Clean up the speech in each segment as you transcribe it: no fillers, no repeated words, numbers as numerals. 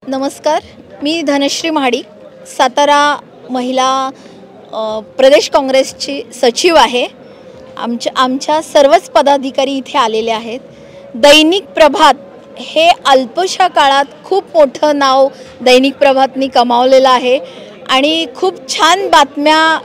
नमस्कार, मी धनश्री महाडिक, सातारा महिला प्रदेश काँग्रेसची सचिव आहे। आमच्या सर्वच पदाधिकारी इथे आलेले आहेत। दैनिक प्रभात हे अल्पशा काळात खूप मोठं नाव दैनिक प्रभातनी कमावलेलं आहे आणि खूप छान बातम्या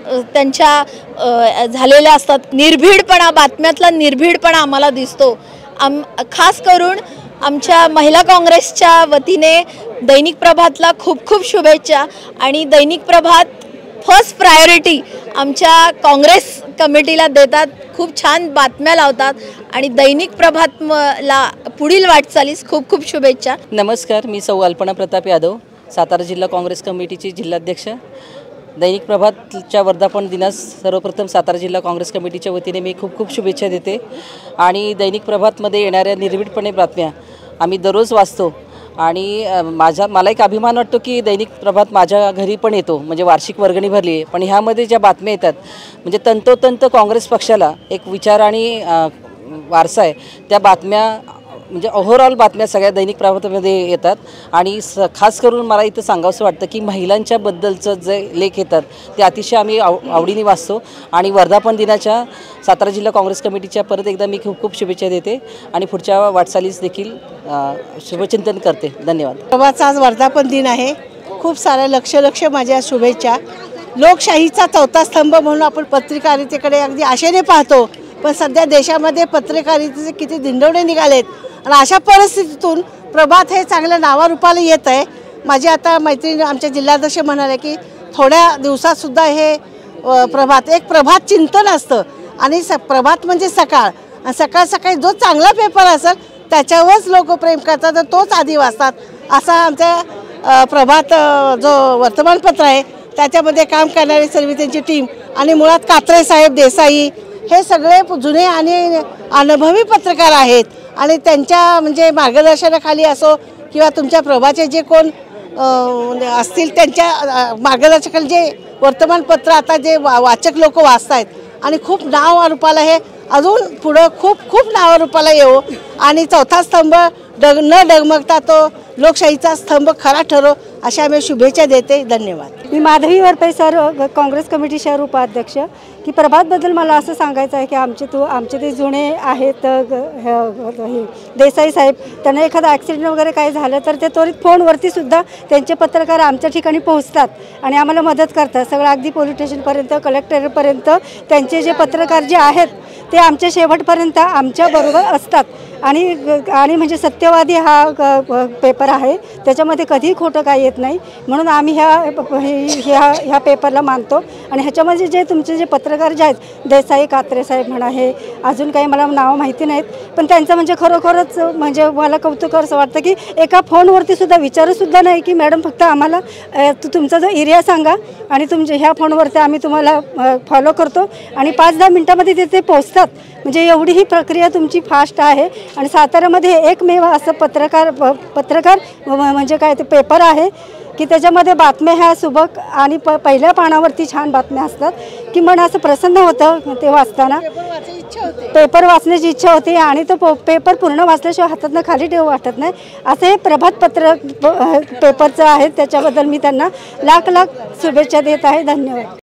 त्यांच्या झालेल्या असतात। निर्भीडपणा, बातम्यातला निर्भीडपणा आम्हाला दिसतो। खास करून आमच्या महिला काँग्रेसच्या वतीने दैनिक प्रभातला खूप खूप शुभेच्छा। आणि दैनिक प्रभात फर्स्ट प्रायोरिटी आमच्या काँग्रेस कमिटीला देतात, खूप छान बातम्या लावतात आणि दैनिक प्रभातला पुढील वाटचालीस खूप खूप शुभेच्छा। नमस्कार, मी सौ अल्पना प्रताप यादव, सातारा जिल्हा काँग्रेस कमिटीची जिल्हाध्यक्ष। दैनिक प्रभातच्या वर्धापन दिनास सर्वप्रथम सातारा जिल्हा काँग्रेस कमिटीच्या वतीने मी खूप खूप शुभेच्छा देते। आणि दैनिक प्रभातमध्ये येणाऱ्या निर्भीडपणे बातम्या आम्ही दररोज वाचतो आणि मला एक अभिमान वाटतो की दैनिक प्रभात माझ्या घरी पण येतो, म्हणजे वार्षिक वर्गणी भरली आहे, पण ह्यामध्ये ज्या बातम्या येतात म्हणजे तंतोतंत काँग्रेस पक्षाला एक विचार आणि वारसा आहे। त्या बातम्या म्हणजे ओव्हरऑल बातम्या सगळ्या दैनिक प्रभातमध्ये येतात आणि खास करून मला इथं सांगावंसं वाटतं की महिलांच्याबद्दलचं जे लेख येतात ते अतिशय आम्ही आवडीने वाचतो। आणि वर्धापन दिनाच्या सातारा जिल्हा काँग्रेस कमिटीच्या परत एकदा मी खूप खूप शुभेच्छा देते आणि पुढच्या वाटचालीस देखील शुभचिंतन करते। धन्यवाद। प्रभातचा आज वर्धापन दिन आहे। खूप साऱ्या लक्ष माझ्या शुभेच्छा। लोकशाहीचा चौथा स्तंभ म्हणून आपण पत्रकारितेकडे अगदी आशेने पाहतो, पण सध्या देशामध्ये पत्रकारितेचे किती दिंडवडे निघालेत आणि अशा परिस्थितीतून प्रभात हे चांगल्या नावारूपाला येत आहे। माझी आता मैत्रीण आमच्या जिल्हाध्यक्ष म्हणाले की थोड्या दिवसात सुद्धा हे प्रभात चिंतन असतं आणि प्रभात म्हणजे सकाळ, आणि सकाळ सकाळी जो चांगला पेपर असेल त्याच्यावरच लोक प्रेम करतात आणि तोच आधी वाचतात। असा आमच्या प्रभात जो वर्तमानपत्र आहे त्याच्यामध्ये काम करणारी सर्व त्यांची टीम आणि मुळात कात्रे साहेब, देसाई हे सगळे जुने आणि अनुभवी पत्रकार आहेत आणि त्यांच्या म्हणजे मार्गदर्शनाखाली असो किंवा तुमच्या प्रभाचे जे कोण असतील त्यांच्या मार्गदर्शनाखाली जे वर्तमानपत्र आता जे वाचक लोक वाचत आहेत आणि खूप नाव रूपाला हे अजून पुढं खूप नाव रूपाला येवो आणि चौथा स्तंभ न डगमगता तो लोकशाहीचा स्तंभ खरा ठरो अशा मी शुभेच्छा देते। धन्यवाद। मी माधवी वरपे सर, काँग्रेस कमिटी शहर उपाध्यक्ष। की प्रभातबद्दल मला असं सांगायचं आहे की आमचे ते जुने आहेत देसाई साहेब, त्यांना एखादा ॲक्सिडेंट वगैरे काय झालं तर ते त्वरित फोनवरती सुद्धा त्यांचे पत्रकार आमच्या ठिकाणी पोहोचतात आणि आम्हाला मदत करतात। सगळं अगदी पोलीस स्टेशनपर्यंत, कलेक्टरपर्यंत त्यांचे जे पत्रकार जे आहेत ते आमच्या शेवटपर्यंत आमच्याबरोबर असतात। आणि म्हणजे सत्यवादी हा पेपर आहे, त्याच्यामध्ये कधीही खोटं काय येत नाही, म्हणून आम्ही ह्या पेपरला मानतो। आणि ह्याच्यामध्ये जे तुमचे जे पत्रकार जे आहेत देसाई, कात्रे साहेब म्हणा, हे अजून काही मला नाव माहिती नाहीत, पण त्यांचं म्हणजे खरोखरच म्हणजे मला कौतुक असं वाटतं की एका फोनवरती सुद्धा विचारूसुद्धा नाही की मॅडम फक्त आम्हाला तुमचा जो एरिया सांगा आणि तुमच्या ह्या फोनवरती आम्ही तुम्हाला फॉलो करतो आणि 5-10 मिनटामध्ये तिथे पोहोचतात। म्हणजे एवढी ही प्रक्रिया तुमची फास्ट आहे। आणि साताऱ्यामध्ये एकमेव असं पत्रकार म्हणजे काय ते पेपर आहे की त्याच्यामध्ये बातम्या ह्या सुबक आणि पहिल्या पानावरती छान बातम्या असतात की मन असं प्रसन्न होतं ते वाचताना। पेपर वाचण्याची इच्छा होती आणि तो पेपर पूर्ण वाचल्याशिवाय हातातनं खाली ठेवू वाटत नाही। असं हे प्रभात पेपरचं आहे, त्याच्याबद्दल मी त्यांना लाख शुभेच्छा देत आहे। धन्यवाद।